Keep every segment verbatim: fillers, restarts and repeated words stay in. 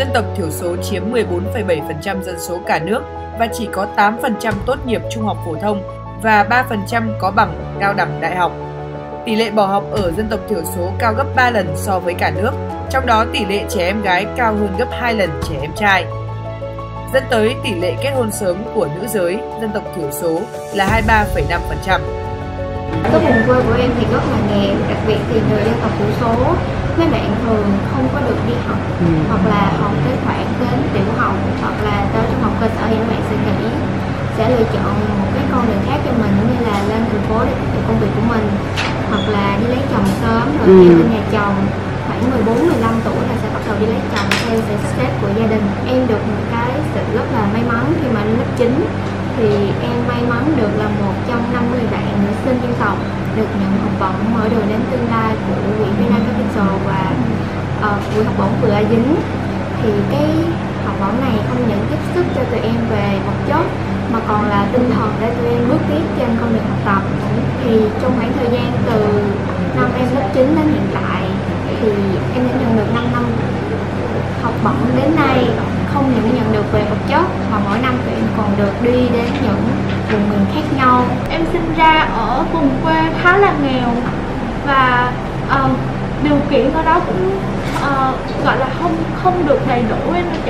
dân tộc thiểu số chiếm mười bốn phẩy bảy phần trăm dân số cả nước và chỉ có tám phần trăm tốt nghiệp trung học phổ thông và ba phần trăm có bằng cao đẳng đại học. Tỷ lệ bỏ học ở dân tộc thiểu số cao gấp ba lần so với cả nước, trong đó tỷ lệ trẻ em gái cao hơn gấp hai lần trẻ em trai. Dẫn tới tỷ lệ kết hôn sớm của nữ giới dân tộc thiểu số là hai mươi ba phẩy năm phần trăm. Cái vùng quê của em thì rất là nghèo, đặc biệt thì người dân tộc thiểu số, mấy bạn thường không có được đi học, ừ. hoặc là học tới khoảng đến tiểu học, hoặc là tới trung học cơ sở thì các bạn sẽ nghĩ sẽ lựa chọn một cái con đường khác cho mình, như là lên thành phố để thực hiện công việc của mình, hoặc là đi lấy chồng sớm rồi ừ. lên nhà chồng. Khoảng mười bốn mười lăm tuổi là sẽ bắt đầu đi lấy chồng theo sự sắp xếp của gia đình. Em được một cái sự rất là may mắn khi mà lên lớp chín thì em may mắn được là một trong năm mươi bạn nữ sinh dân tộc được nhận học bổng mở đường đến tương lai của quỹ Vina Capital và uh, quỹ học bổng vừa A Dính. Thì cái học bổng này không những tiếp sức cho tụi em về vật chất mà còn là tinh thần để tụi em bước tiếp trên con đường học tập. Thì trong khoảng thời gian từ năm em lớp chín đến hiện tại thì em đã nhận được năm năm học bổng đến nay, không những nhận được về vật chất mà mỗi năm tụi em còn được đi đến những vùng miền khác nhau. Em sinh ra ở vùng quê khá là nghèo và uh, điều kiện ở đó cũng uh, gọi là không không được đầy đủ em chị.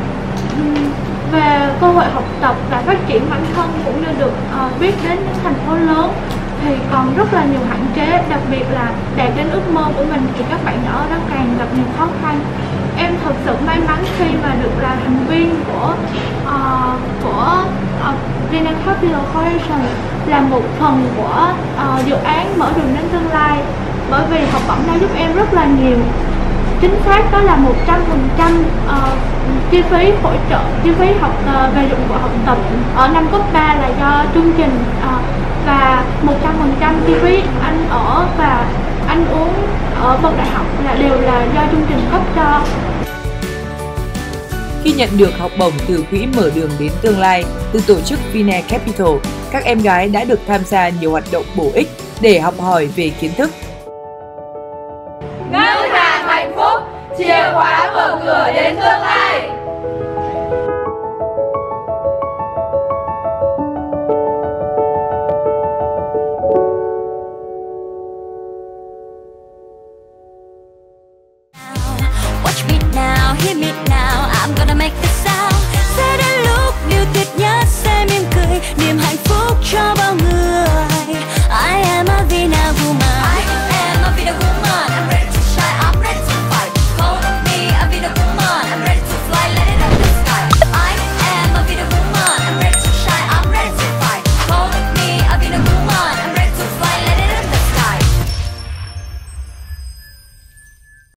Về cơ hội học tập và phát triển bản thân cũng như được uh, biết đến những thành phố lớn thì còn rất là nhiều hạn chế, đặc biệt là đạt đến ước mơ của mình thì các bạn nhỏ đó càng gặp nhiều khó khăn. Em thật sự may mắn khi mà được là thành viên của uh, của uh, Vina Capital Corporation, là một phần của uh, dự án mở đường đến tương lai, bởi vì học bổng đã giúp em rất là nhiều. Chính xác đó là một trăm phần trăm chi phí hỗ trợ, chi phí học uh, về dụng cụ học tập ở năm cấp ba là do chương trình uh, và một trăm phần trăm chi phí ăn ở và ăn uống ở bậc đại học là đều là do chương trình cấp cho. Khi nhận được học bổng từ quỹ mở đường đến tương lai từ tổ chức Vina Capital, các em gái đã được tham gia nhiều hoạt động bổ ích để học hỏi về kiến thức. Ngân hàng hạnh phúc, chìa khóa mở cửa đến tương lai. Watch me now, hear me